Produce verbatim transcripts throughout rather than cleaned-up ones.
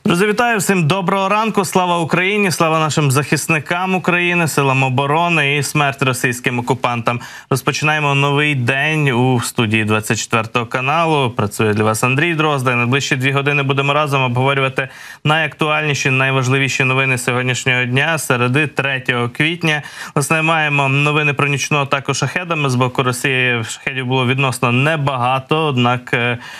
Друзі, вітаю всім, доброго ранку, слава Україні, слава нашим захисникам України, силам оборони і смерть російським окупантам. Розпочинаємо новий день у студії двадцять четвертого каналу. Працює для вас Андрій Дрозда. Найближчі дві години будемо разом обговорювати найактуальніші, найважливіші новини сьогоднішнього дня, середи третього квітня. Власне, маємо новини про нічну атаку шахедами з боку Росії. Шахедів було відносно небагато, однак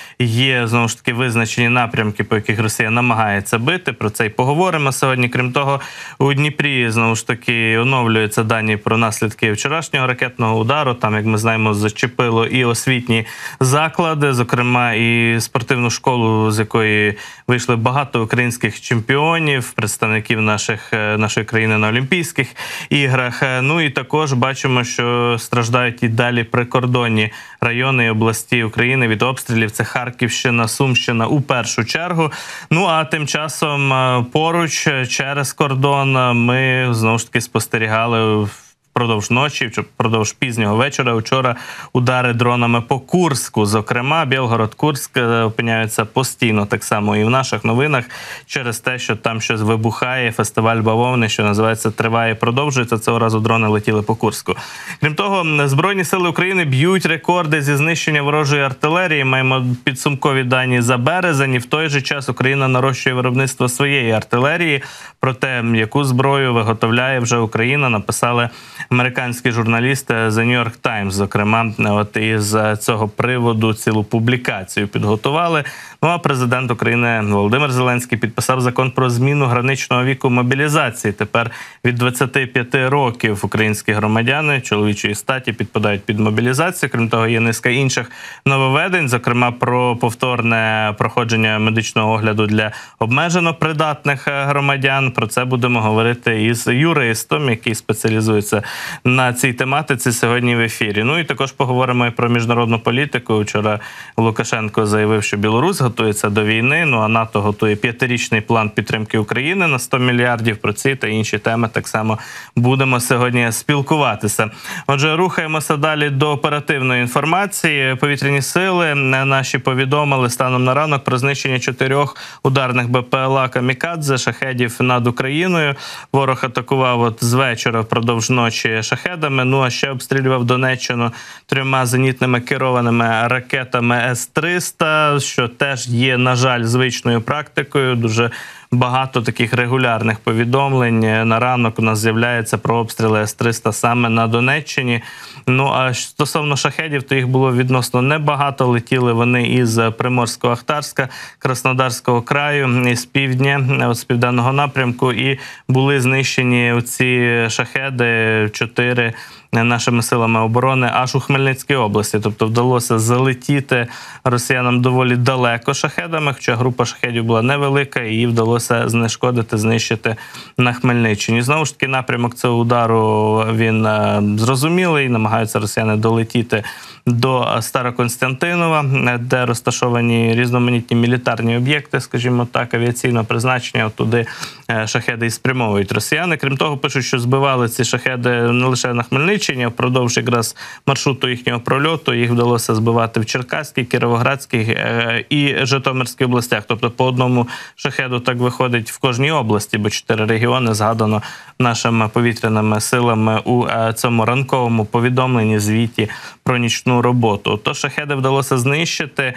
є, знову ж таки, визначені напрямки, по яких Росія намагається бити. Про це й поговоримо сьогодні. Крім того, у Дніпрі, знову ж таки, оновлюються дані про наслідки вчорашнього ракетного удару. Там, як ми знаємо, зачепило і освітні заклади, зокрема і спортивну школу, з якої вийшли багато українських чемпіонів, представників наших, нашої країни на Олімпійських іграх. Ну і також бачимо, що страждають і далі прикордонні райони і області України від обстрілів. Це Харківщина, Сумщина у першу чергу. Ну а тим часом поруч, через кордон, ми знову ж таки спостерігали впродовж ночі, впродовж пізнього вечора, вчора удари дронами по Курську. Зокрема, Білгород-Курськ опиняються постійно так само і в наших новинах через те, що там щось вибухає, фестиваль бавовни, що називається, триває, продовжується. Цього разу дрони летіли по Курську. Крім того, Збройні сили України б'ють рекорди зі знищення ворожої артилерії. Маємо підсумкові дані за березень. І в той же час Україна нарощує виробництво своєї артилерії. Про те, яку зброю виготовляє вже Україна, написали американські журналісти The New York Times, зокрема, от із цього приводу цілу публікацію підготували. Ну а президент України Володимир Зеленський підписав закон про зміну граничного віку мобілізації. Тепер від двадцяти п'яти років українські громадяни чоловічої статі підпадають під мобілізацію. Крім того, є низка інших нововведень, зокрема про повторне проходження медичного огляду для обмежено придатних громадян. Про це будемо говорити із юристом, який спеціалізується на цій тематиці сьогодні в ефірі. Ну і також поговоримо і про міжнародну політику. Вчора Лукашенко заявив, що Білорусь готується до війни, ну а НАТО готує п'ятирічний план підтримки України на сто мільярдів. Про ці та інші теми так само будемо сьогодні спілкуватися. Отже, рухаємося далі до оперативної інформації. Повітряні сили наші повідомили станом на ранок про знищення чотирьох ударних БПЛА «Камікадзе» шахедів над Україною. Ворог атакував от з вечора впродовж ночі шахедами, ну а ще обстрілював Донеччину трьома зенітними керованими ракетами С триста, що теж є, на жаль, звичною практикою. Дуже багато таких регулярних повідомлень на ранок у нас з'являється про обстріли С триста саме на Донеччині. Ну а стосовно шахедів, то їх було відносно небагато. Летіли вони із Приморсько-Ахтарська, Краснодарського краю, із півдня, з південного напрямку, і були знищені ці шахеди, чотири, нашими силами оборони аж у Хмельницькій області. Тобто вдалося залетіти росіянам доволі далеко шахедами, хоча група шахедів була невелика, і її вдалося знешкодити, знищити на Хмельниччині. Знову ж таки, напрямок цього удару, він зрозумілий. Намагаються росіяни долетіти до Староконстантинова, де розташовані різноманітні мілітарні об'єкти, скажімо так, авіаційного призначення. От туди шахеди і спрямовують росіяни. Крім того, пишуть, що збивали ці шахеди не лише на Хмельниччині, а впродовж якраз маршруту їхнього прольоту їх вдалося збивати в Черкаській, Кіровоградській і Житомирській областях. Тобто по одному шахеду так виходить в кожній області, бо чотири регіони згадано нашими повітряними силами у цьому ранковому повідомленні, звіті про нічну роботу. Тож шахеди вдалося знищити.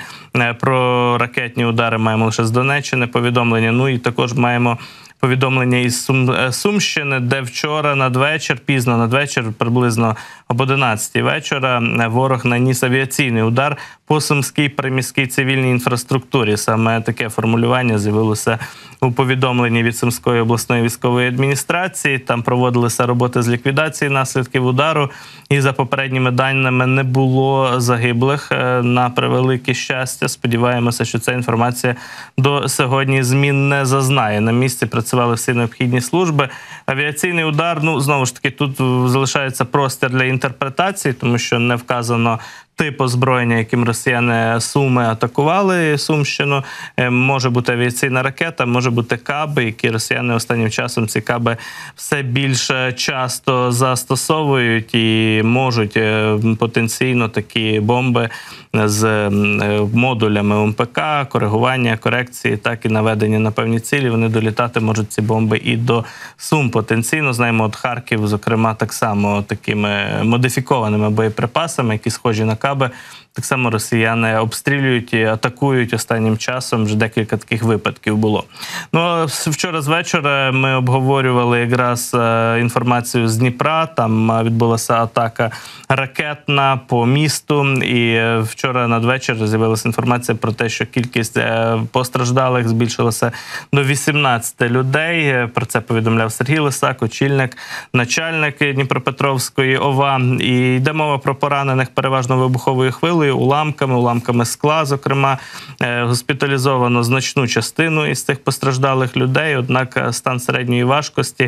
Про ракетні удари маємо лише з Донеччини повідомлення. Ну і також маємо повідомлення із Сум... Сумщини, де вчора надвечір, пізно надвечір, приблизно об одинадцятій вечора, ворог наніс авіаційний удар по сумській приміській цивільній інфраструктурі. Саме таке формулювання з'явилося у повідомленні від Сумської обласної військової адміністрації. Там проводилися роботи з ліквідації наслідків удару, і за попередніми даними не було загиблих, на превелике щастя. Сподіваємося, що ця інформація до сьогодні змін не зазнає. На місці працювали всі необхідні служби. Авіаційний удар, ну, знову ж таки, тут залишається простір для інтерпретації, тому що не вказано тип озброєння, яким росіяни Суми атакували Сумщину. Може бути авіаційна ракета, може бути каби, які росіяни останнім часом, ці каби все більш часто застосовують і можуть потенційно такі бомби з модулями О М Пе Ка, коригування, корекції, так і наведення на певні цілі. Вони долітати можуть, ці бомби, і до Сум потенційно. Знаємо, от Харків, зокрема, так само такими модифікованими боєприпасами, які схожі на каби. Так само росіяни обстрілюють і атакують останнім часом, вже декілька таких випадків було. Ну, вчора з вечора ми обговорювали якраз інформацію з Дніпра, там відбулася атака ракетна по місту, і вчора надвечір з'явилася інформація про те, що кількість постраждалих збільшилася до вісімнадцяти людей. Про це повідомляв Сергій Лисак, очільник, начальник Дніпропетровської О В А. І йде мова про поранених переважно вибуховою хвилею, уламками, уламками скла, зокрема. Госпіталізовано значну частину із цих постраждалих людей, однак стан середньої важкості,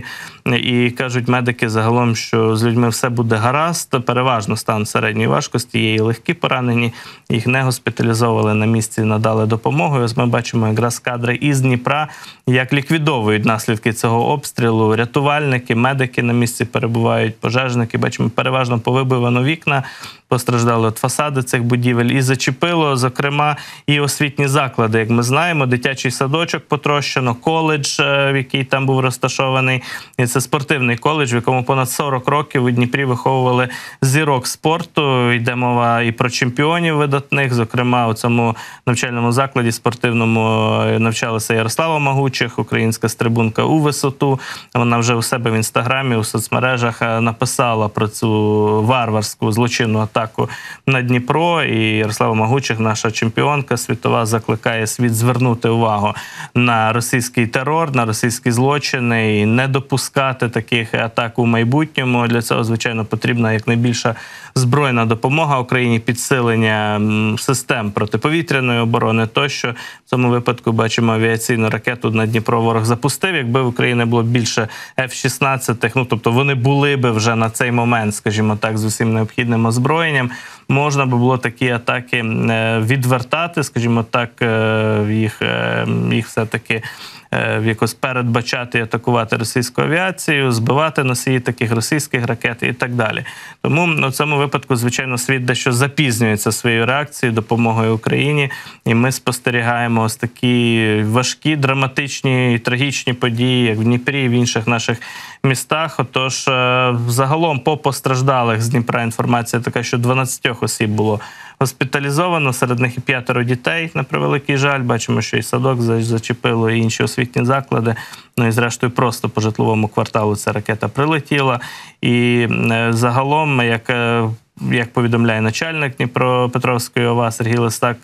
і кажуть медики загалом, що з людьми все буде гаразд, переважно стан середньої важкості, є і легкі поранені, їх не госпіталізовували, на місці надали допомогу. Ось ми бачимо якраз кадри із Дніпра, як ліквідовують наслідки цього обстрілу. Рятувальники, медики на місці перебувають, пожежники, бачимо, переважно повибивано вікна, постраждали от фасади цих будівель, і зачепило, зокрема, і освітні заклади. Як ми знаємо, дитячий садочок потрощено, коледж, в який там був розташований. І це спортивний коледж, в якому понад сорок років у Дніпрі виховували зірок спорту. Йде мова і про чемпіонів видатних. Зокрема, у цьому навчальному закладі спортивному навчалася Ярослава Магучих, українська стрибунка у висоту. Вона вже у себе в інстаграмі, у соцмережах написала про цю варварську злочинну атаку на Дніпро. І Ярослава Магучих, наша чемпіонка світова, закликає світ звернути увагу на російський терор, на російські злочини і не допускати таких атак у майбутньому. Для цього, звичайно, потрібна якнайбільша збройна допомога Україні, підсилення систем протиповітряної оборони тощо. В цьому випадку бачимо авіаційну ракету на Дніпро ворог запустив. Якби в Україні було більше Ф шістнадцять, ну тобто вони були би вже на цей момент, скажімо так, з усім необхідним озброєнням, можна би було такі атаки відвертати, скажімо так, їх, їх все-таки якось передбачати і атакувати російську авіацію, збивати носії таких російських ракет і так далі. Тому в цьому випадку, звичайно, світ дещо запізнюється своєю реакцією, допомогою Україні, і ми спостерігаємо ось такі важкі, драматичні і трагічні події, як в Дніпрі і в інших наших містах. Отож, загалом по постраждалих з Дніпра інформація така, що дванадцять осіб було госпіталізовано, серед них і п'ятеро дітей, на превеликий жаль. Бачимо, що і садок зачепило, і інші освітні заклади. Ну і зрештою просто по житловому кварталу ця ракета прилетіла. І загалом, як як повідомляє начальник Дніпропетровської О В А Сергій Лисак,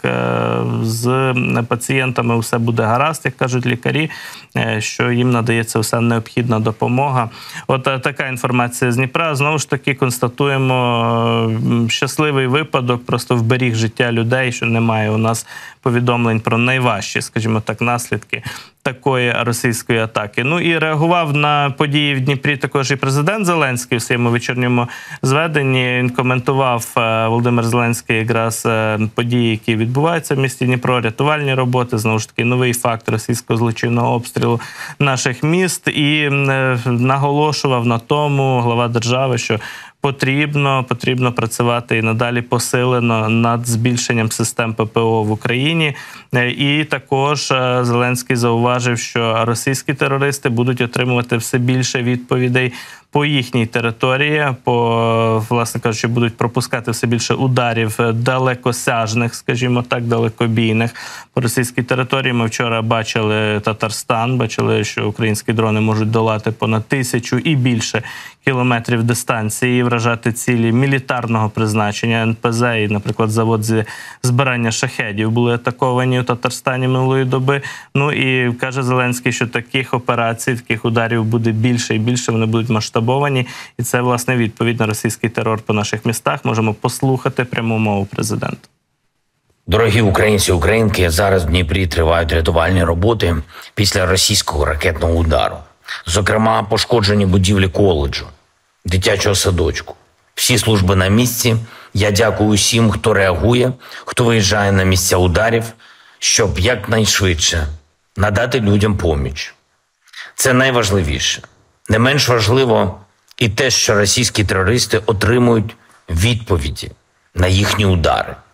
з пацієнтами все буде гаразд, як кажуть лікарі, що їм надається вся необхідна допомога. От така інформація з Дніпра. Знову ж таки, констатуємо щасливий випадок, просто вберіг життя людей, що немає у нас повідомлень про найважчі, скажімо так, наслідки такої російської атаки. Ну і реагував на події в Дніпрі також і президент Зеленський у своєму вечірньому зведенні. Він коментував, Володимир Зеленський, якраз події, які відбуваються в місті Дніпро, рятувальні роботи, знову ж таки, новий факт російського злочинного обстрілу наших міст, і наголошував на тому, глава держави, що Потрібно, потрібно працювати і надалі посилено над збільшенням систем П П О в Україні. І також Зеленський зауважив, що російські терористи будуть отримувати все більше відповідей по їхній території, по, власне кажучи, будуть пропускати все більше ударів далекосяжних, скажімо так, далекобійних. По російській території ми вчора бачили Татарстан, бачили, що українські дрони можуть долати понад тисячу і більше кілометрів дистанції і вражати цілі мілітарного призначення. Н П З і, наприклад, завод зі збирання шахедів були атаковані у Татарстані минулої доби. Ну і каже Зеленський, що таких операцій, таких ударів буде більше і більше, вони будуть масштабовані. І це, власне, відповідь на російський терор по наших містах. Можемо послухати пряму мову президента. Дорогі українці і українки, зараз в Дніпрі тривають рятувальні роботи після російського ракетного удару. Зокрема, пошкоджені будівлі коледжу, дитячого садочку. Всі служби на місці. Я дякую усім, хто реагує, хто виїжджає на місця ударів, щоб якнайшвидше надати людям поміч. Це найважливіше. Не менш важливо і те, що російські терористи отримують відповіді на їхні удари.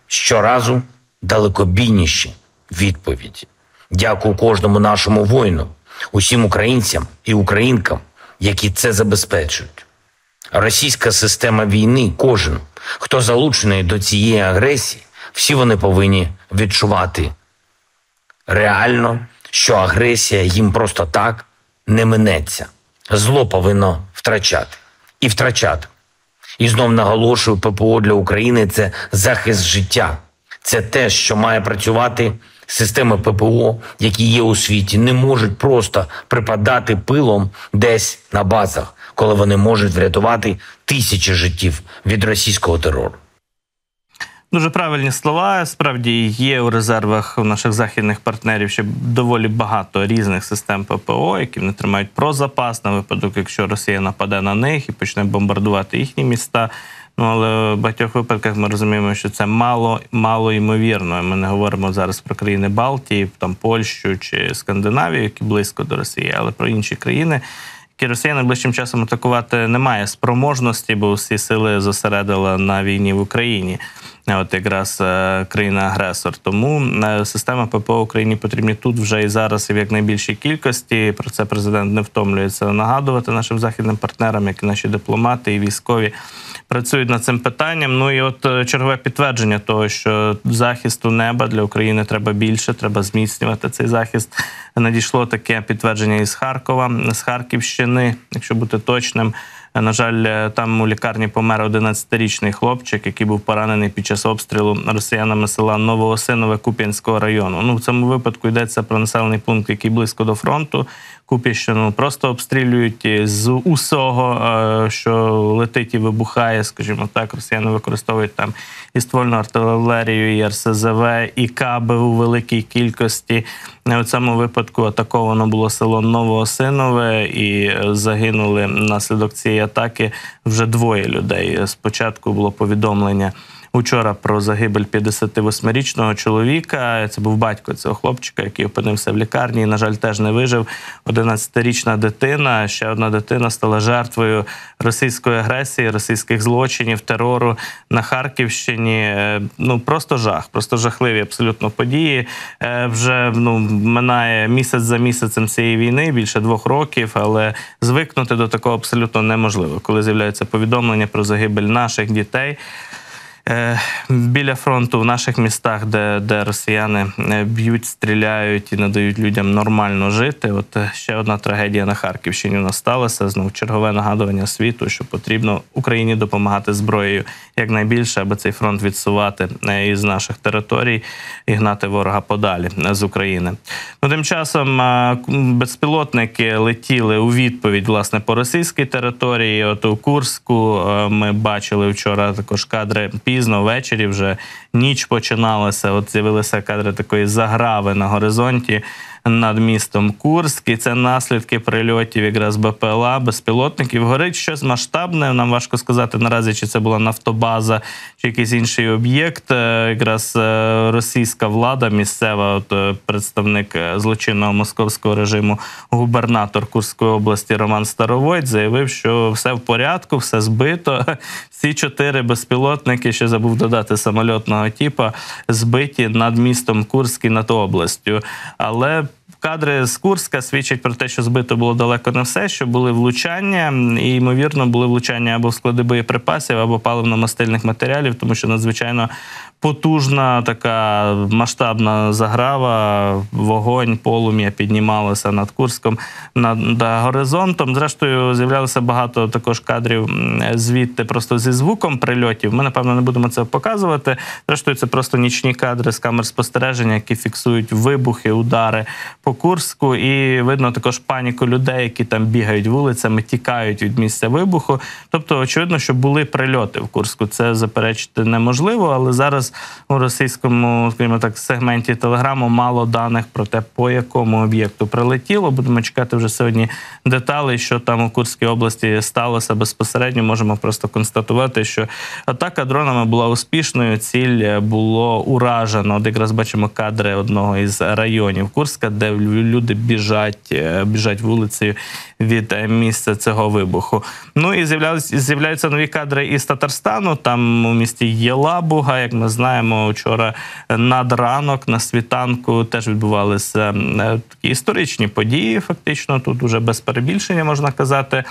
щоразу далекобійніші відповіді. Дякую кожному нашому воїну, усім українцям і українкам, які це забезпечують. Російська система війни, кожен, хто залучений до цієї агресії, всі вони повинні відчувати реально, що агресія їм просто так не минеться. Зло повинно втрачати. І втрачати. І знов наголошую, ППО для України – це захист життя. Це те, що має працювати. Системи ППО, які є у світі, не можуть просто припадати пилом десь на базах, коли вони можуть врятувати тисячі життів від російського терору. Дуже правильні слова. Справді є у резервах у наших західних партнерів ще доволі багато різних систем ППО, які вони тримають про запас на випадок, якщо Росія нападе на них і почне бомбардувати їхні міста. Ну, але в багатьох випадках ми розуміємо, що це мало, мало ймовірно. Ми не говоримо зараз про країни Балтії, там Польщу чи Скандинавію, які близько до Росії, але про інші країни, які Росія найближчим часом атакувати не має спроможності, бо всі сили зосередила на війні в Україні. От якраз країна-агресор. Тому система ППО Україні потрібні тут вже і зараз і в якнайбільшій кількості. Про це президент не втомлюється нагадувати нашим західним партнерам, як і наші дипломати і військові працюють над цим питанням. Ну і от чергове підтвердження того, що захисту неба для України треба більше, треба зміцнювати цей захист. Надійшло таке підтвердження із Харкова, з Харківщини, якщо бути точним. На жаль, там у лікарні помер одинадцятирічний хлопчик, який був поранений під час обстрілу росіянами села Новоосинове Куп'янського району. Ну, в цьому випадку йдеться про населений пункт, який близько до фронту. Куп'янщину просто обстрілюють з усього, що летить і вибухає, скажімо так. Росіяни використовують там і ствольну артилерію, і РСЗВ, і каби у великій кількості. У цьому випадку атаковано було село Новоосинове і загинули внаслідок цієї атаки вже двоє людей. Спочатку було повідомлення учора про загибель п'ятдесятивосьмирічного чоловіка. Це був батько цього хлопчика, який опинився в лікарні і, на жаль, теж не вижив. одинадцятирічна дитина, ще одна дитина стала жертвою російської агресії, російських злочинів, терору на Харківщині. Ну, просто жах, просто жахливі абсолютно події. Вже ну, минає місяць за місяцем цієї війни, більше двох років, але звикнути до такого абсолютно неможливо. Коли з'являються повідомлення про загибель наших дітей, біля фронту, в наших містах, де, де росіяни б'ють, стріляють і не дають людям нормально жити. От ще одна трагедія на Харківщині у нас сталася. Знову чергове нагадування світу, що потрібно Україні допомагати зброєю якнайбільше, аби цей фронт відсувати із наших територій і гнати ворога подалі з України. Ну, тим часом безпілотники летіли у відповідь, власне, по російській території. От у Курську ми бачили вчора також кадри пізно ввечері, вже ніч починалася, от з'явилися кадри такої заграви на горизонті над містом Курськ, і це наслідки прильотів якраз БПЛА, безпілотників. Горить щось масштабне, нам важко сказати наразі, чи це була нафтобаза, чи якийсь інший об'єкт. Якраз російська влада місцева, от представник злочинного московського режиму, губернатор Курської області Роман Старовойт заявив, що все в порядку, все збито. Всі чотири безпілотники, ще забув додати самольотного типу, збиті над містом Курськ і над областю. Але кадри з Курська свідчать про те, що збито було далеко не все, що були влучання, і, ймовірно, були влучання або в склади боєприпасів, або паливно-мастильних матеріалів, тому що надзвичайно потужна така масштабна заграва, вогонь, полум'я піднімалося над Курском, над горизонтом. Зрештою, з'являлося багато також кадрів звідти просто зі звуком прильотів. Ми, напевно, не будемо це показувати. Зрештою, це просто нічні кадри з камер спостереження, які фіксують вибухи, удари по Курську. І видно також паніку людей, які там бігають вулицями, тікають від місця вибуху. Тобто, очевидно, що були прильоти в Курську. Це заперечити неможливо, але зараз у російському, скажімо так, сегменті Телеграму мало даних про те, по якому об'єкту прилетіло. Будемо чекати вже сьогодні деталей, що там у Курській області сталося безпосередньо. Можемо просто констатувати, що атака дронами була успішною, ціль було уражено. От якраз бачимо кадри одного із районів Курська, де люди біжать, біжать вулицею від місця цього вибуху. Ну і з'являються нові кадри із Татарстану. Там у місті Єлабуга, як ми знаємо, знаємо, вчора над ранок, на світанку теж відбувалися такі історичні події, фактично, тут уже без перебільшення можна казати.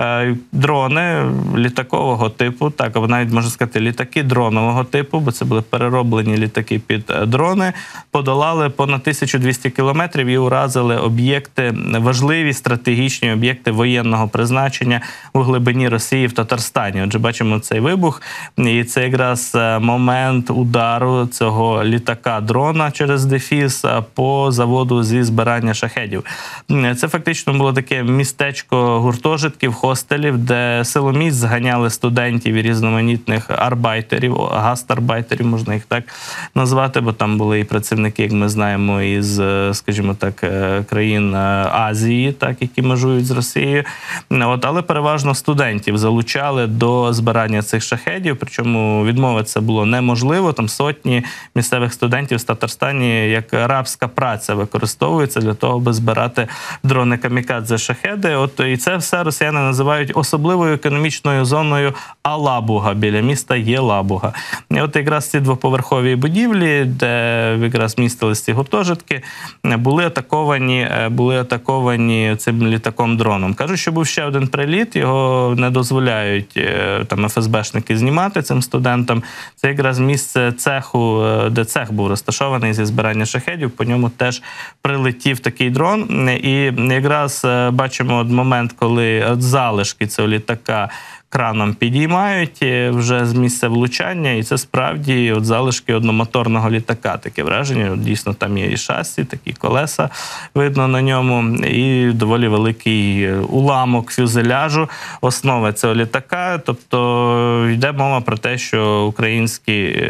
Дрони літакового типу, так, або навіть можна сказати літаки дронового типу, бо це були перероблені літаки під дрони, подолали понад тисячу двісті кілометрів і уразили об'єкти, важливі стратегічні об'єкти воєнного призначення у глибині Росії в Татарстані. Отже, бачимо цей вибух, і це якраз момент удару цього літака-дрона через дефіс по заводу зі збирання шахедів. Це фактично було таке містечко гуртожитків, хостелів, де силоміць зганяли студентів і різноманітних арбайтерів, гастарбайтерів, можна їх так назвати, бо там були і працівники, як ми знаємо, із, скажімо так, країн Азії, так, які межують з Росією. От, але переважно студентів залучали до збирання цих шахедів, причому відмовитися було неможливо. Там сотні місцевих студентів з Татарстані як рабська праця використовується для того, аби збирати дрони камікадзе шахеди. От, і це все росіяни називають особливою економічною зоною Алабуга, біля міста Єлабуга. І от якраз ці двоповерхові будівлі, де якраз містились ці гуртожитки, були атаковані, були атаковані цим літаком-дроном. Кажуть, що був ще один приліт, його не дозволяють там еф ес бешники знімати цим студентам. Це якраз місце цеху, де цех був розташований зі збирання шахедів, по ньому теж прилетів такий дрон. І якраз бачимо от момент, коли от залишки цього літака краном підіймають вже з місця влучання, і це справді от залишки одномоторного літака. Таке враження, от дійсно там є і шасі, такі колеса видно на ньому, і доволі великий уламок фюзеляжу, основи цього літака. Тобто йде мова про те, що українські,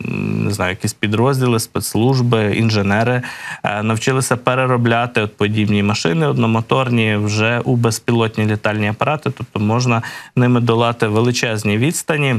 не знаю, якісь підрозділи, спецслужби, інженери навчилися переробляти от подібні машини одномоторні вже у безпілотні літальні апарати, тобто можна ними долати величезні відстані.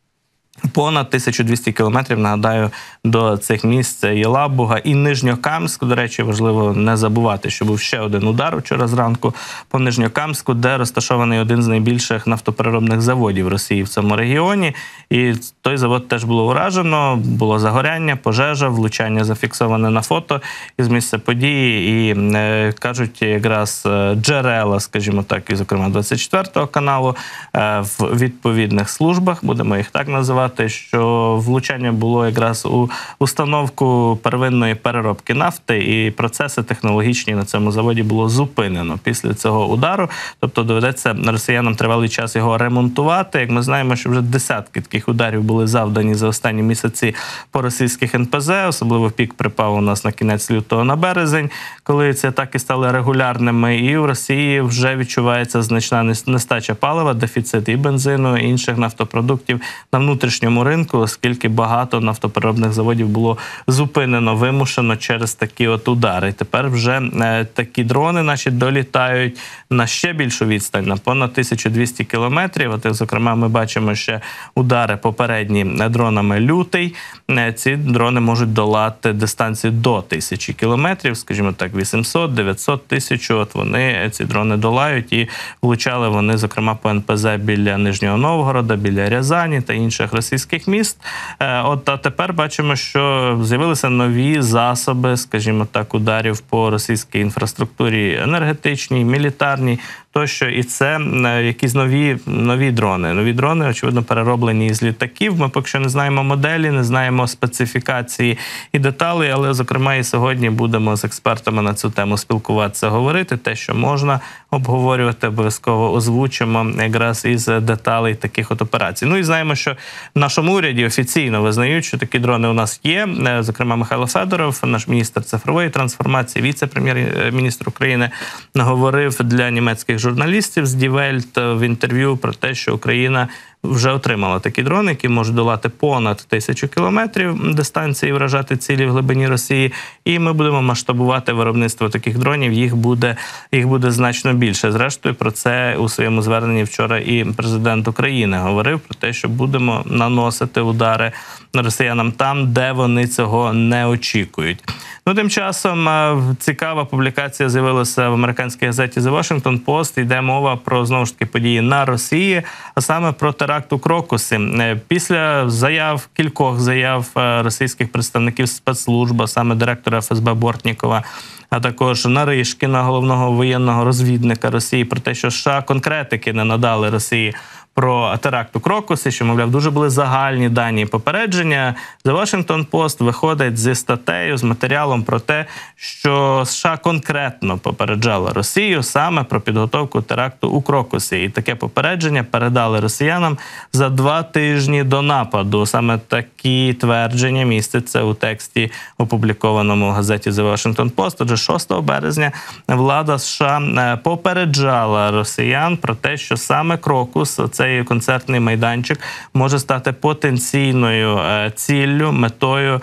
Понад тисячу двісті кілометрів, нагадаю, до цих місць Єлабуга і Нижньокамськ. До речі, важливо не забувати, що був ще один удар вчора зранку по Нижньокамську, де розташований один з найбільших нафтопереробних заводів Росії в цьому регіоні. І той завод теж було уражено, було загоряння, пожежа, влучання зафіксоване на фото із місця події. І е, кажуть якраз джерела, скажімо так, і зокрема двадцять четвертого каналу, е, в відповідних службах, будемо їх так називати, що влучання було якраз у установку первинної переробки нафти, і процеси технологічні на цьому заводі було зупинено після цього удару. Тобто доведеться росіянам тривалий час його ремонтувати. Як ми знаємо, що вже десятки таких ударів були завдані за останні місяці по російських ен пе зе, особливо пік припав у нас на кінець лютого, на березень, коли ці атаки стали регулярними, і в Росії вже відчувається значна нестача палива, дефіцит і бензину, і інших нафтопродуктів на внутрішньому ринку, оскільки багато нафтопереробних заводів було зупинено, вимушено через такі от удари. І тепер вже е, такі дрони наші долітають на ще більшу відстань, на понад тисячу двісті кілометрів. От, зокрема, ми бачимо ще удари попередні дронами «Лютий». Е, ці дрони можуть долати дистанцію до тисячі кілометрів, скажімо так, вісімсот, дев'ятсот, тисячу. От вони, ці дрони долають, і влучали вони, зокрема, по ен пе зе біля Нижнього Новгорода, біля Рязані та інших російських міст. От, а тепер бачимо, що з'явилися нові засоби, скажімо так, ударів по російській інфраструктурі енергетичній, мілітарній, тощо. І це якісь нові, нові дрони. Нові дрони, очевидно, перероблені із літаків. Ми поки що не знаємо моделі, не знаємо специфікації і деталей, але, зокрема, і сьогодні будемо з експертами на цю тему спілкуватися, говорити. Те, що можна обговорювати, обов'язково озвучимо якраз із деталей таких от операцій. Ну і знаємо, що в нашому уряді офіційно визнають, що такі дрони у нас є. Зокрема, Михайло Федоров, наш міністр цифрової трансформації, віце-прем'єр-міністр України, говорив для німецьких журналістів з Die Welt в інтерв'ю про те, що Україна вже отримала такі дрони, які можуть долати понад тисячу кілометрів дистанції і вражати цілі в глибині Росії. І ми будемо масштабувати виробництво таких дронів, їх буде, їх буде значно більше. Зрештою, про це у своєму зверненні вчора і президент України говорив, про те, що будемо наносити удари росіянам там, де вони цього не очікують. Ну, тим часом цікава публікація з'явилася в американській газеті The Washington Post. Йде мова про, знову ж таки, події на Росії, а саме про теракт теракт у Крокусі. Після заяв, кількох заяв російських представників спецслужб, а саме директора еф ес бе Бортнікова, а також Наришкіна, головного воєнного розвідника Росії, про те, що США конкретики не надали Росії про теракт у Крокусі, що, мовляв, дуже були загальні дані і попередження. The Washington Post виходить зі статтею, з матеріалом про те, що США конкретно попереджала Росію саме про підготовку теракту у Крокусі. І таке попередження передали росіянам за два тижні до нападу. Саме такі твердження містяться у тексті, опублікованому в газеті The Washington Post. Отже, шостого березня влада США попереджала росіян про те, що саме Крокус, цей концертний майданчик, може стати потенційною ціллю, метою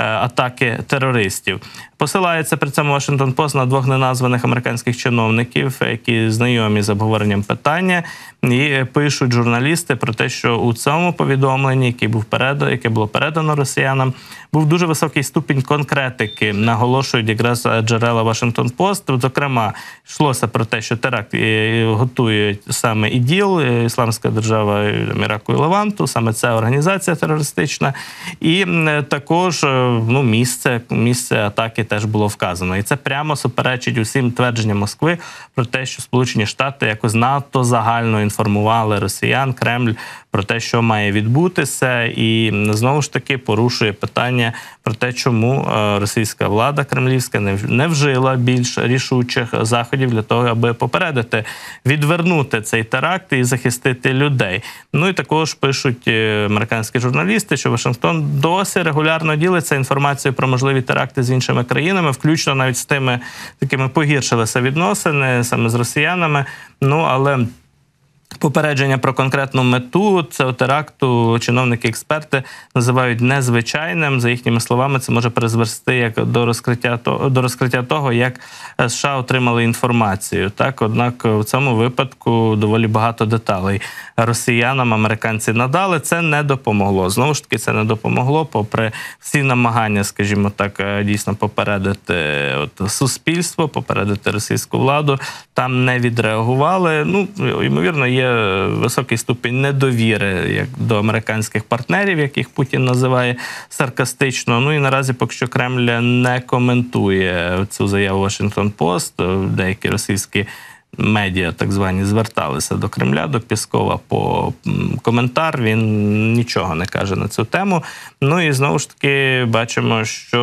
атаки терористів. Посилається при цьому Washington Post на двох неназваних американських чиновників, які знайомі з обговоренням питання, і пишуть журналісти про те, що у цьому повідомленні, яке був передано, яке було передано росіянам, був дуже високий ступінь конкретики, наголошують якраз джерела Washington Post. Зокрема, йшлося про те, що теракт готують саме ІДІЛ, Ісламська держава Іраку і Леванту, саме ця організація терористична, і також ну, місце, місце атаки теж було вказано. І це прямо суперечить усім твердженням Москви про те, що Сполучені Штати якось надто загально інформували росіян, Кремль, про те, що має відбутися, і знову ж таки порушує питання про те, чому російська влада кремлівська не вжила більш рішучих заходів для того, аби попередити, відвернути цей теракт і захистити людей. Ну і також пишуть американські журналісти, що Вашингтон досі регулярно ділиться інформацією про можливі теракти з іншими країнами, включно навіть з тими, якими погіршилися відносини, саме з росіянами. Ну, але попередження про конкретну мету цього теракту чиновники-експерти називають незвичайним. За їхніми словами, це може призвести як до розкриття того, до розкриття того, як США отримали інформацію. Так, однак в цьому випадку доволі багато деталей росіянам американці надали. Це не допомогло. Знову ж таки, це не допомогло, попри всі намагання, скажімо так, дійсно попередити от, суспільство, попередити російську владу. Там не відреагували. Ну, ймовірно, є високий ступінь недовіри як до американських партнерів, яких Путін називає саркастично. Ну і наразі поки що Кремль не коментує цю заяву Washington Post. Деякі російські медіа, так звані, зверталися до Кремля, до Пєскова по коментар. Він нічого не каже на цю тему. Ну і знову ж таки бачимо,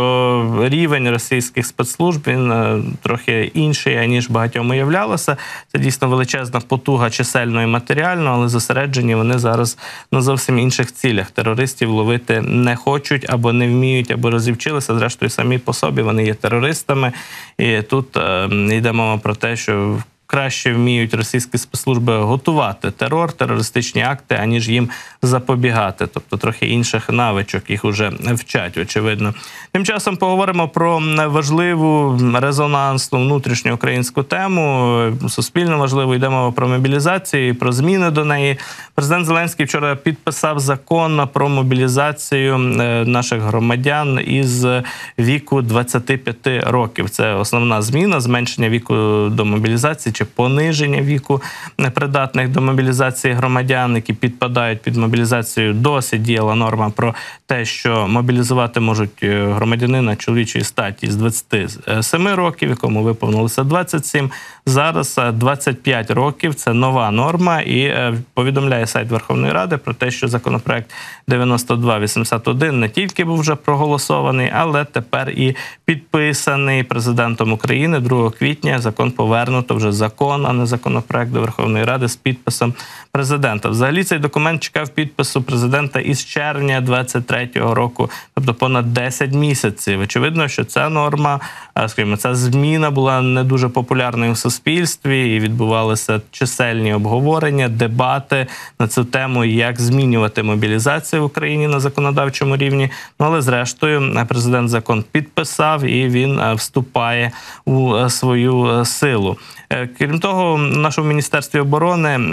що рівень російських спецслужб, він трохи інший, ніж багатьом уявлялося. Це дійсно величезна потуга чисельно і матеріально, але зосереджені вони зараз на зовсім інших цілях. Терористів ловити не хочуть, або не вміють, або розівчилися. Зрештою, самі по собі вони є терористами. І тут е, йде мова про те, що краще вміють російські спецслужби готувати терор, терористичні акти, аніж їм запобігати. Тобто трохи інших навичок їх уже вчать, очевидно. Тим часом поговоримо про важливу, резонансну внутрішньоукраїнську тему. Суспільно важливо, йде мова про мобілізацію і про зміни до неї. Президент Зеленський вчора підписав закон про мобілізацію наших громадян із віку двадцяти п'яти років. Це основна зміна, зменшення віку до мобілізації чи пониження віку придатних до мобілізації громадян, які підпадають під мобілізацію. Досі діяла норма про те, що мобілізувати можуть громадянина чоловічої статі з двадцяти семи років, якому виповнилося двадцять сім. Зараз двадцять п'ять років. Це нова норма, і повідомляє сайт Верховної Ради про те, що законопроект дев'яносто два вісімдесят один не тільки був вже проголосований, але тепер і підписаний президентом України. другого квітня закон повернуто вже закон, а не законопроект, до Верховної Ради з підписом президента. Взагалі цей документ чекав підпису президента із червня двадцять третього року, тобто понад десять місяців. Очевидно, що ця норма, скажімо, ця зміна була не дуже популярною в суспільстві, і відбувалися чисельні обговорення, дебати на цю тему, як змінювати мобілізацію в Україні на законодавчому рівні. Ну, але зрештою президент закон підписав, і він вступає у свою силу. Крім того, в нашому Міністерстві оборони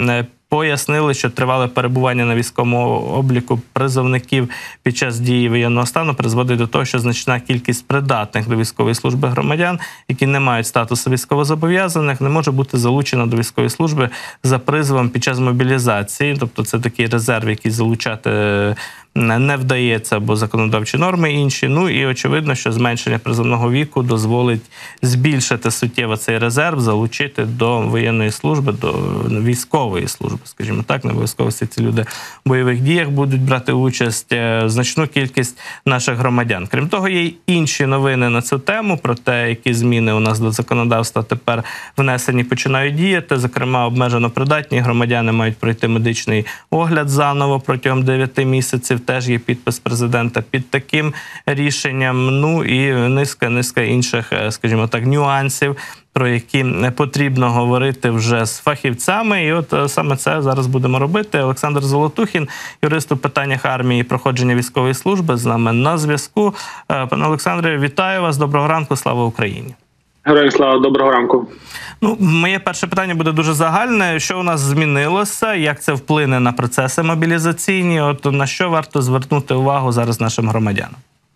пояснили, що тривале перебування на військовому обліку призовників під час дії воєнного стану призводить до того, що значна кількість придатних до військової служби громадян, які не мають статусу військовозобов'язаних, не може бути залучена до військової служби за призовом під час мобілізації. Тобто це такий резерв, який залучати не вдається, бо законодавчі норми інші. Ну і очевидно, що зменшення призовного віку дозволить збільшити суттєво цей резерв, залучити до воєнної служби, до військової служби, скажімо так, не обов'язково всі ці люди в бойових діях будуть брати участь, значну кількість наших громадян. Крім того, є й інші новини на цю тему, про те, які зміни у нас до законодавства тепер внесені, починають діяти. Зокрема, обмежено придатні громадяни мають пройти медичний огляд заново протягом дев'яти місяців. Теж є підпис президента під таким рішенням. Ну і низка-низка інших, скажімо так, нюансів, про які потрібно говорити вже з фахівцями. І от саме це зараз будемо робити. Олександр Золотухін, юрист у питаннях армії і проходження військової служби, з нами на зв'язку. Пане Олександре, вітаю вас. Доброго ранку. Слава Україні. Героям слава, доброго ранку. Ну, моє перше питання буде дуже загальне. Що у нас змінилося? Як це вплине на процеси мобілізаційні? От на що варто звернути увагу зараз нашим громадянам?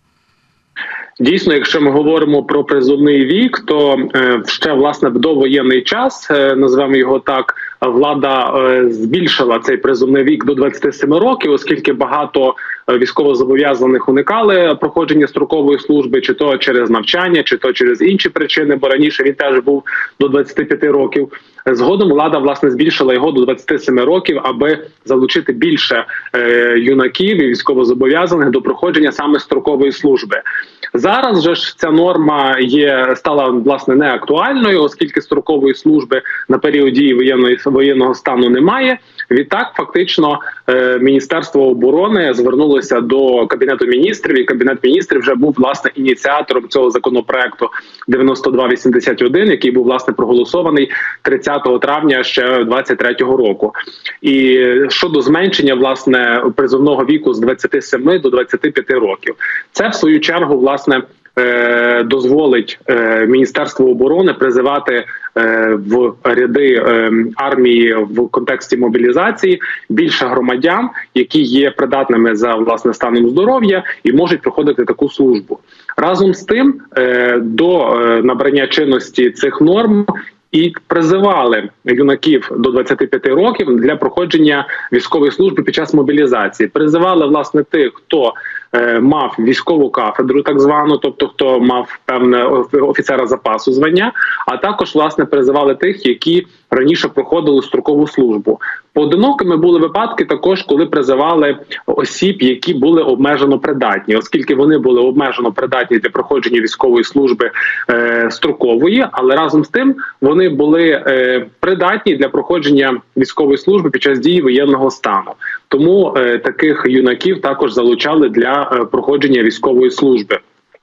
Дійсно, якщо ми говоримо про призовний вік, то е, ще, власне, в довоєнний час, е, назвемо його так, влада е, збільшила цей призовний вік до двадцяти семи років, оскільки багато військовозобов'язаних уникали проходження строкової служби, чи то через навчання, чи то через інші причини, бо раніше він теж був до двадцяти п'яти років. Згодом влада, власне, збільшила його до двадцяти семи років, аби залучити більше е, юнаків і військовозобов'язаних до проходження саме строкової служби. Зараз же ж ця норма є стала, власне, неактуальною, оскільки строкової служби на період дії воєнної, воєнного стану немає. Відтак, фактично, е, Міністерство оборони звернулося до Кабінету міністрів, і Кабінет міністрів вже був, власне, ініціатором цього законопроекту дев'яносто два вісімдесят один, який був, власне, проголосований тридцятого травня ще двадцять третього року. І щодо зменшення, власне, призовного віку з двадцяти семи до двадцяти п'яти років. Це, в свою чергу, власне, е, дозволить е, Міністерству оборони призивати в ряди армії в контексті мобілізації більше громадян, які є придатними за, власне, станом здоров'я і можуть проходити таку службу. Разом з тим, до набрання чинності цих норм і призивали юнаків до двадцяти п'яти років для проходження військової служби під час мобілізації. Призивали, власне, тих, хто е, мав військову кафедру, так звану, тобто хто мав певне офіцера запасу звання, а також, власне, призивали тих, які раніше проходили строкову службу. Поодинокими були випадки також, коли призивали осіб, які були обмежено придатні, оскільки вони були обмежено придатні для проходження військової служби е, строкової, але разом з тим вони були е, придатні для проходження військової служби під час дії воєнного стану. Тому е, таких юнаків також залучали для е, проходження військової служби.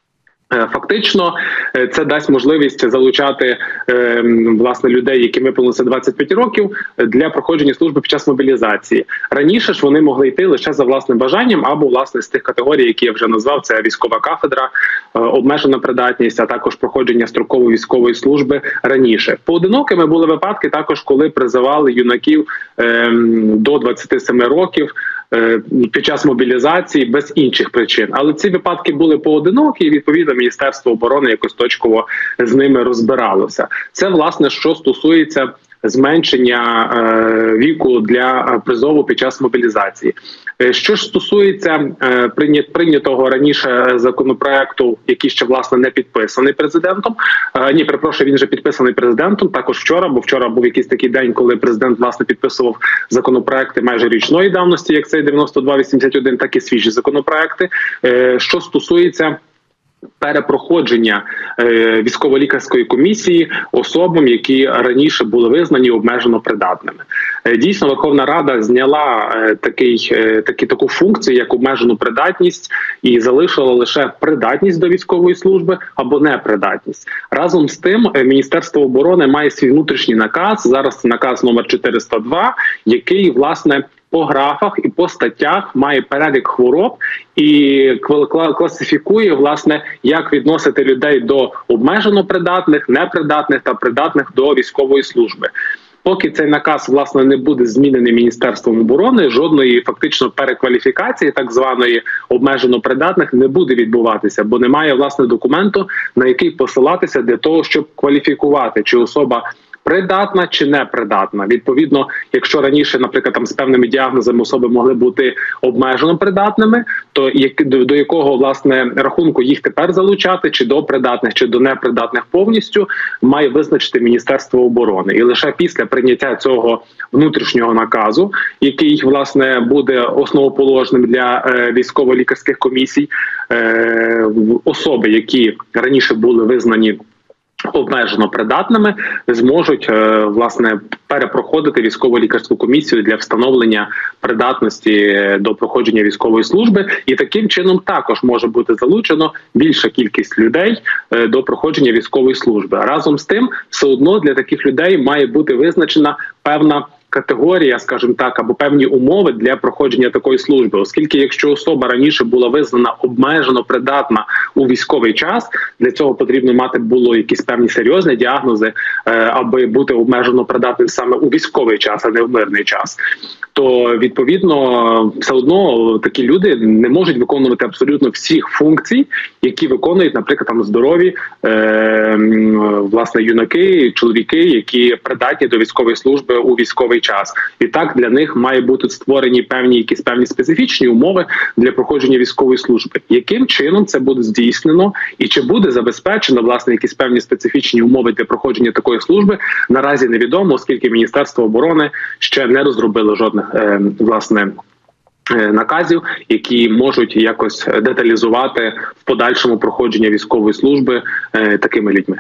Фактично, це дасть можливість залучати е, власне людей, яким виповнилося двадцять п'ять років, для проходження служби під час мобілізації. Раніше ж вони могли йти лише за власним бажанням або, власне, з тих категорій, які я вже назвав, це військова кафедра, е, обмежена придатність, а також проходження строкової військової служби раніше. Поодинокими були випадки також, коли призивали юнаків е, до двадцяти семи років під час мобілізації без інших причин. Але ці випадки були поодинокі, і, відповідно, Міністерство оборони якось точково з ними розбиралося. Це, власне, що стосується зменшення е, віку для призову під час мобілізації. Е, що ж стосується е, прийнят, прийнятого раніше законопроекту, який ще, власне, не підписаний президентом, е, ні, перепрошую, він вже підписаний президентом, також вчора, бо вчора був якийсь такий день, коли президент, власне, підписував законопроекти майже річної давності, як цей дев'яносто два вісімдесят один, так і свіжі законопроекти. Е, що стосується перепроходження е, військово-лікарської комісії особам, які раніше були визнані обмежено придатними. Е, дійсно, Верховна Рада зняла е, такий, е, такі, таку функцію, як обмежену придатність, і залишила лише придатність до військової служби або непридатність. Разом з тим, е, Міністерство оборони має свій внутрішній наказ, зараз це наказ номер чотириста два, який, власне, по графах і по статтях має перелік хвороб і класифікує, власне, як відносити людей до обмежено придатних, непридатних та придатних до військової служби. Поки цей наказ, власне, не буде змінений Міністерством оборони, жодної фактично перекваліфікації так званої обмежено придатних не буде відбуватися, бо немає, власне, документу, на який посилатися для того, щоб кваліфікувати, чи особа придатна чи непридатна. Відповідно, якщо раніше, наприклад, там з певними діагнозами особи могли бути обмежено придатними, то як, до, до якого, власне, рахунку їх тепер залучати, чи до придатних, чи до непридатних повністю, має визначити Міністерство оборони. І лише після прийняття цього внутрішнього наказу, який, власне, буде основоположним для е, військово-лікарських комісій, е, особи, які раніше були визнані обмежено придатними, зможуть, власне, перепроходити військово-лікарську комісію для встановлення придатності до проходження військової служби. І таким чином також може бути залучено більша кількість людей до проходження військової служби. Разом з тим, все одно для таких людей має бути визначена певна категорія, скажімо так, або певні умови для проходження такої служби, оскільки якщо особа раніше була визнана обмежено придатна у військовий час, для цього потрібно мати було якісь певні серйозні діагнози, аби бути обмежено придатним саме у військовий час, а не в мирний час, то відповідно все одно такі люди не можуть виконувати абсолютно всіх функцій, які виконують, наприклад, там здорові е, власне юнаки, чоловіки, які придатні до військової служби у військовий час. І так для них має бути створені певні якісь певні специфічні умови для проходження військової служби. Яким чином це буде здійснено і чи буде забезпечено, власне, якісь певні специфічні умови для проходження такої служби, наразі невідомо, оскільки Міністерство оборони ще не розробило жодних е, власне наказів, які можуть якось деталізувати в подальшому проходження військової служби е, такими людьми.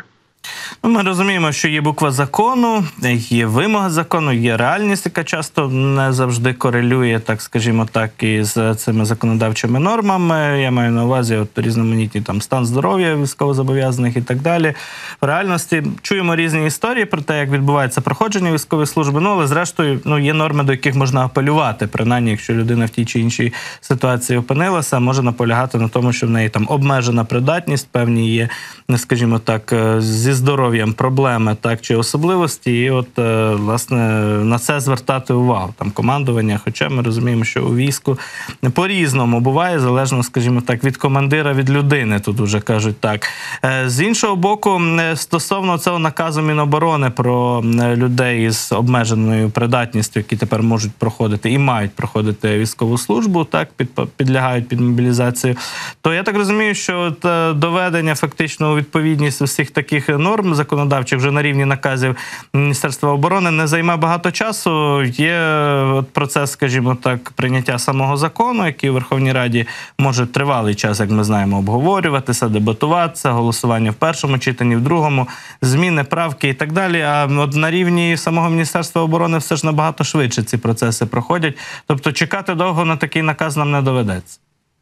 Ми розуміємо, що є буква закону, є вимога закону, є реальність, яка часто не завжди корелює, так скажімо так, із цими законодавчими нормами. Я маю на увазі от різноманітні там стан здоров'я військовозобов'язаних і так далі. В реальності чуємо різні історії про те, як відбувається проходження військової служби, ну, але зрештою ну, є норми, до яких можна апелювати, принаймні, якщо людина в тій чи іншій ситуації опинилася, може наполягати на тому, що в неї там обмежена придатність, певні є, скажімо так, зі здоров'ям проблеми, так, чи особливості, і от, власне, на це звертати увагу, там, командування, хоча ми розуміємо, що у війську по-різному буває, залежно, скажімо так, від командира, від людини, тут уже кажуть так. З іншого боку, стосовно цього наказу Міноборони про людей з обмеженою придатністю, які тепер можуть проходити і мають проходити військову службу, так, під, підлягають під мобілізацію, то я так розумію, що от доведення фактично у відповідність усіх таких норм законодавчих вже на рівні наказів Міністерства оборони не займе багато часу. Є от процес, скажімо так, прийняття самого закону, який у Верховній Раді може тривалий час, як ми знаємо, обговорюватися, дебатуватися, голосування в першому читанні, в другому, зміни, правки і так далі. А от на рівні самого Міністерства оборони все ж набагато швидше ці процеси проходять. Тобто чекати довго на такий наказ нам не доведеться.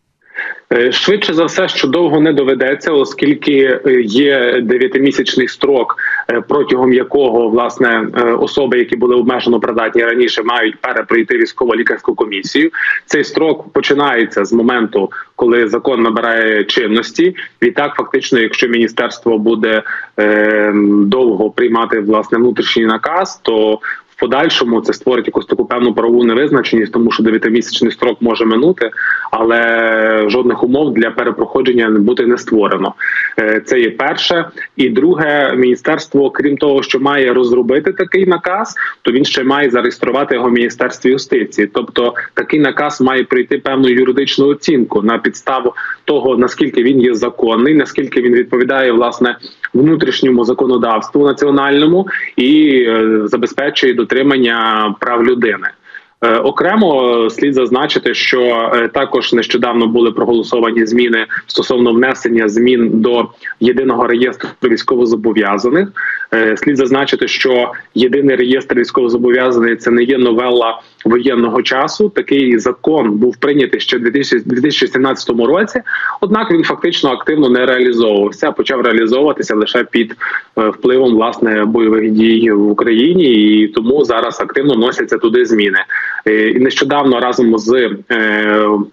Швидше за все, що довго не доведеться, оскільки є дев'ятимісячний строк, протягом якого, власне, особи, які були обмежено придатні раніше, мають перепройти військово-лікарську комісію. Цей строк починається з моменту, коли закон набирає чинності. Відтак, фактично, якщо міністерство буде е, довго приймати, власне, внутрішній наказ, то в подальшому це створить якусь таку певну правову невизначеність, тому що дев'ятимісячний строк може минути, але жодних умов для перепроходження бути не створено. Це є перше. І друге, міністерство, крім того, що має розробити такий наказ, то він ще має зареєструвати його в Міністерстві юстиції. Тобто такий наказ має пройти певну юридичну оцінку на підставу того, наскільки він є законний, наскільки він відповідає, власне, внутрішньому законодавству національному і забезпечує дотримання прав людини. Окремо слід зазначити, що також нещодавно були проголосовані зміни стосовно внесення змін до єдиного реєстру військовозобов'язаних. Слід зазначити, що єдиний реєстр військовозобов'язаних – це не є новела воєнного часу. Такий закон був прийнятий ще в дві тисячі сімнадцятому році, однак він фактично активно не реалізовувався, а почав реалізовуватися лише під впливом, власне, бойових дій в Україні, і тому зараз активно вносяться туди зміни. І нещодавно разом з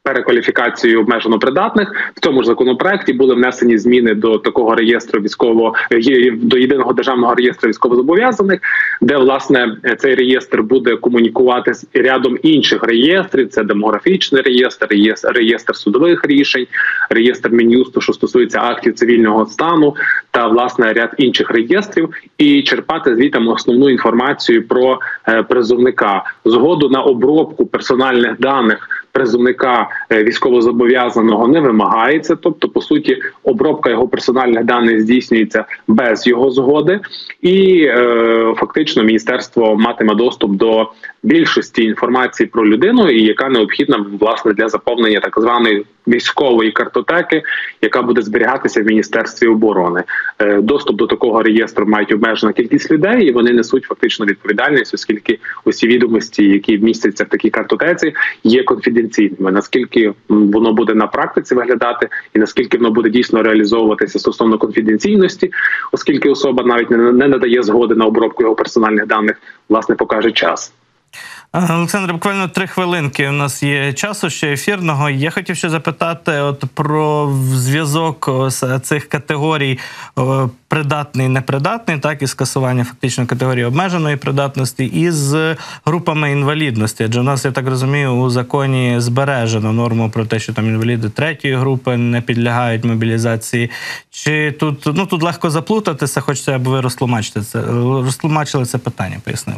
перекваліфікацію обмежено придатних. В цьому ж законопроекті були внесені зміни до такого реєстру військового, до єдиного державного реєстру військовозобов'язаних, де власне цей реєстр буде комунікувати з рядом інших реєстрів. Це демографічний реєстр, реєстр, реєстр судових рішень, реєстр Мін'юсту, що стосується актів цивільного стану, та власне ряд інших реєстрів, і черпати звідти основну інформацію про призовника. Згоду на обробку персональних даних призовника військовозобов'язаного не вимагається, тобто, по суті, обробка його персональних даних здійснюється без його згоди, і е, фактично міністерство матиме доступ до більшості інформації про людину, і яка необхідна, власне, для заповнення так званої військової картотеки, яка буде зберігатися в Міністерстві оборони. Е, доступ до такого реєстру мають обмежена кількість людей, і вони несуть фактично відповідальність, оскільки усі відомості, які вмістяться в такій картотеці, є конфіденційними. Наскільки воно буде на практиці виглядати, і наскільки воно буде дійсно реалізовуватися стосовно конфіденційності, оскільки особа навіть не, не надає згоди на обробку його персональних даних, власне, покаже час. Олександр, буквально три хвилинки у нас є часу ще ефірного. Я хотів ще запитати от про зв'язок цих категорій придатний, непридатний, так, і скасування фактично категорії обмеженої придатності із групами інвалідності. Адже в нас, я так розумію, у законі збережено норму про те, що там інваліди третьої групи не підлягають мобілізації. Чи тут, ну, тут легко заплутатися, хочеться, аби ви розтлумачили це, розтлумачили це питання, пояснили.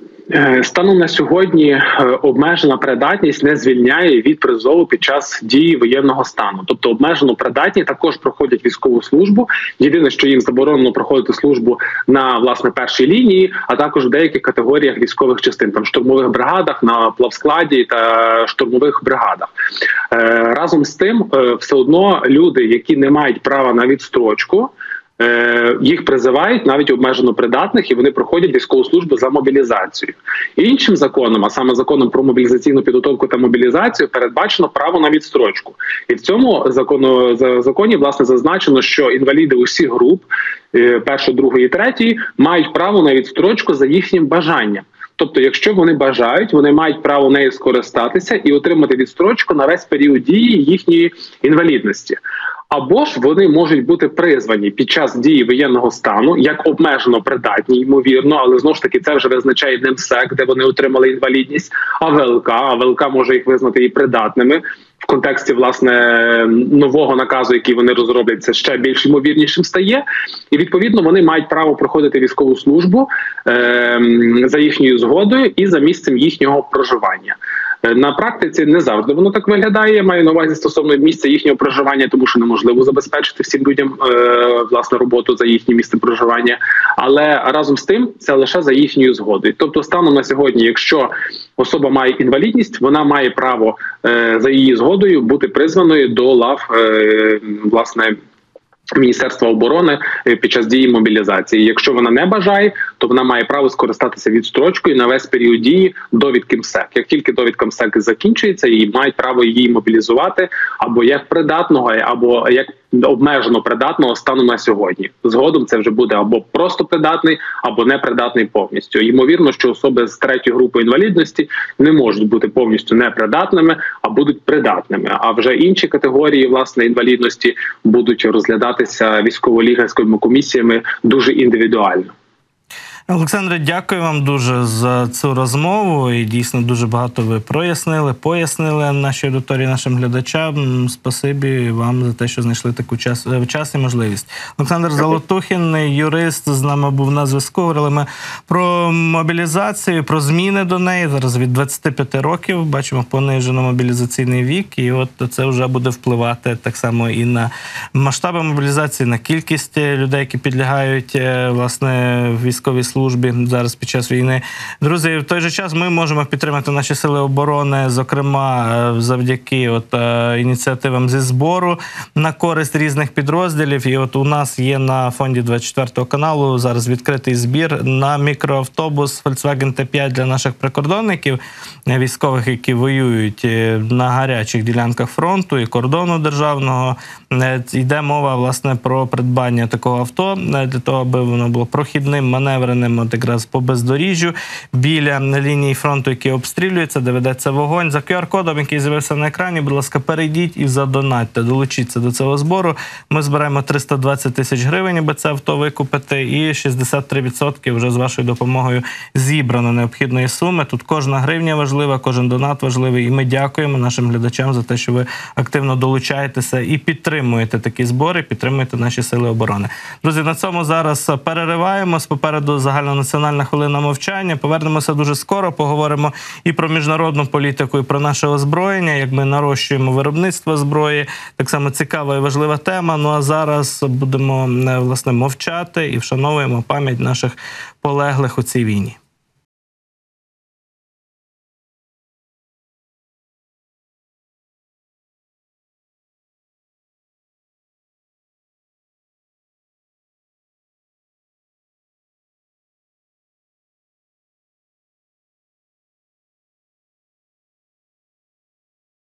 Станом на сьогодні обмежена придатність не звільняє від призову під час дії воєнного стану. Тобто обмежено придатні також проходять військову службу. Єдине, що їм заборонено проходити службу на, власне, першій лінії, а також в деяких категоріях військових частин, там штурмових бригадах, на плавскладі та штурмових бригадах. Разом з тим, все одно люди, які не мають права на відстрочку, їх призивають навіть обмежено придатних, і вони проходять військову службу за мобілізацію. Іншим законом, а саме законом про мобілізаційну підготовку та мобілізацію, передбачено право на відстрочку. І в цьому закону, законі, власне, зазначено, що інваліди усіх груп, першої, другої, третьої, мають право на відстрочку за їхнім бажанням. Тобто, якщо вони бажають, вони мають право нею скористатися і отримати відстрочку на весь період дії їхньої інвалідності. Або ж вони можуть бути призвані під час дії воєнного стану як обмежено придатні, ймовірно, але знову ж таки це вже визначає не МСЕК, де вони отримали інвалідність, а ВЛК. А ВЛК може їх визнати і придатними. В контексті, власне, нового наказу, який вони розроблять, це ще більш ймовірнішим стає. І, відповідно, вони мають право проходити військову службу е- за їхньою згодою і за місцем їхнього проживання. На практиці не завжди воно так виглядає. Я маю на увазі стосовно місця їхнього проживання, тому що неможливо забезпечити всім людям е, власне роботу за їхнім місцем проживання. Але разом з тим це лише за їхньою згодою. Тобто, станом на сьогодні, якщо особа має інвалідність, вона має право е, за її згодою бути призваною до лав е, власне Міністерства оборони під час дії мобілізації. Якщо вона не бажає, то вона має право скористатися відстрочкою на весь період дії довідки МСЕК. Як тільки довідка МСЕК закінчується, її мають право її мобілізувати або як придатного, або як обмежено придатного станом на сьогодні. Згодом це вже буде або просто придатний, або непридатний повністю. Ймовірно, що особи з третьої групи інвалідності не можуть бути повністю непридатними, а будуть придатними. А вже інші категорії, власне, інвалідності будуть розглядатися військово-лікарськими комісіями дуже індивідуально. Олександре, дякую вам дуже за цю розмову. І дійсно дуже багато ви прояснили, пояснили нашій аудиторії, нашим глядачам. Спасибі вам за те, що знайшли таку час, час і можливість. Олександр Золотухін, юрист, з нами був на зв'язку. Говорили ми про мобілізацію, про зміни до неї. Зараз від двадцяти п'яти років бачимо понижено мобілізаційний вік. І от це вже буде впливати так само і на масштаби мобілізації, на кількість людей, які підлягають, власне, військовій службі зараз під час війни. Друзі, в той же час ми можемо підтримати наші сили оборони, зокрема, завдяки от, е, ініціативам зі збору на користь різних підрозділів. І от у нас є на фонді двадцять четвертого каналу зараз відкритий збір на мікроавтобус Volkswagen Т п'ять для наших прикордонників, військових, які воюють на гарячих ділянках фронту і кордону державного. Йде мова, власне, про придбання такого авто для того, аби воно було прохідним, маневреним, України, от якраз по бездоріжжю, біля лінії фронту, які обстрілюються, де ведеться вогонь. За ку ар-кодом, який з'явився на екрані, будь ласка, перейдіть і задонатьте, долучіться до цього збору. Ми збираємо триста двадцять тисяч гривень, аби це авто викупити, і шістдесят три відсотки вже з вашою допомогою зібрано необхідної суми. Тут кожна гривня важлива, кожен донат важливий, і ми дякуємо нашим глядачам за те, що ви активно долучаєтеся і підтримуєте такі збори, підтримуєте наші сили оборони. Друзі, на цьому зараз перериваємось. Попереду загальнонаціональна хвилина мовчання. Повернемося дуже скоро, поговоримо і про міжнародну політику, і про наше озброєння, як ми нарощуємо виробництво зброї. Так само цікава і важлива тема. Ну а зараз будемо, власне, мовчати і вшановуємо пам'ять наших полеглих у цій війні.